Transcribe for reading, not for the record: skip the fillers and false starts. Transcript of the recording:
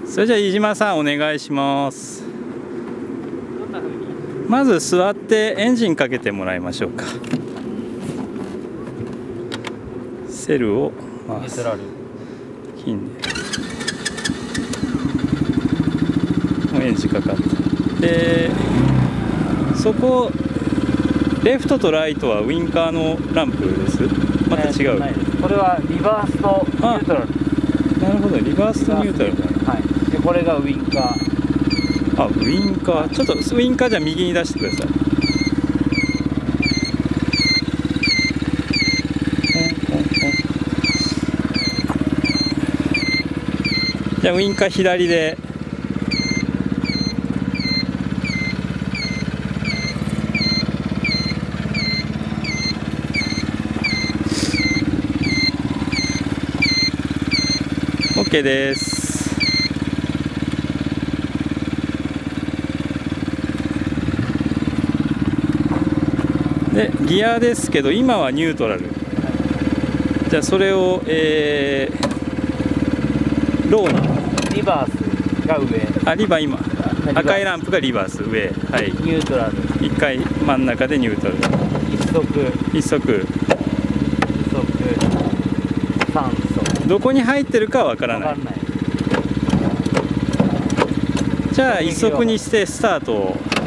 それじゃあ飯島さんお願いします。まず座ってエンジンかけてもらいましょうか。セルを回す。金でもうエンジンかかった。でそこレフトとライトはウインカーのランプです。また違う。 これはリバースとニュートラル。 なるほど、リバースとニュートラル。 はい。でこれがウインカー。 あ、ウインカー。ちょっとウインカーじゃ右に出してください。じゃあウインカー左で。OK です。でギアですけど今はニュートラル。じゃあそれを、ローにリバースが上。 あ、リバー今赤いランプがリバース上。はい。 ニュートラル。 1回真ん中でニュートラル。1足酸素。 どこに入ってるかわからない。じゃあ1足にしてスタートを。